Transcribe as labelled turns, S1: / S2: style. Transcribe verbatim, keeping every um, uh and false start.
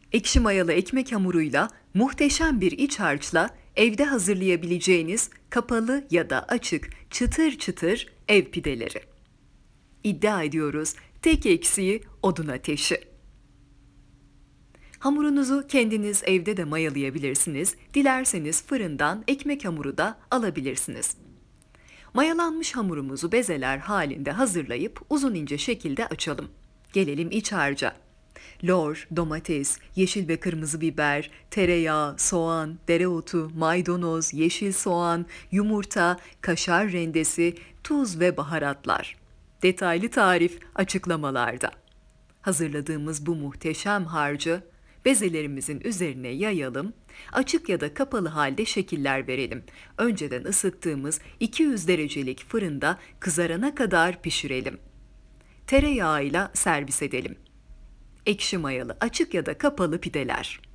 S1: Ekşi mayalı ekmek hamuruyla muhteşem bir iç harçla evde hazırlayabileceğiniz kapalı ya da açık çıtır çıtır ev pideleri. İddia ediyoruz, tek eksiği odun ateşi. Hamurunuzu kendiniz evde de mayalayabilirsiniz. Dilerseniz fırından ekmek hamuru da alabilirsiniz. Mayalanmış hamurumuzu bezeler halinde hazırlayıp uzun ince şekilde açalım. Gelelim iç harca. Lor, domates, yeşil ve kırmızı biber, tereyağı, soğan, dereotu, maydanoz, yeşil soğan, yumurta, kaşar rendesi, tuz ve baharatlar. Detaylı tarif açıklamalarda. Hazırladığımız bu muhteşem harcı bezelerimizin üzerine yayalım, açık ya da kapalı halde şekiller verelim. Önceden ısıttığımız iki yüz derecelik fırında kızarana kadar pişirelim. Tereyağıyla servis edelim. Ekşi mayalı açık ya da kapalı pideler.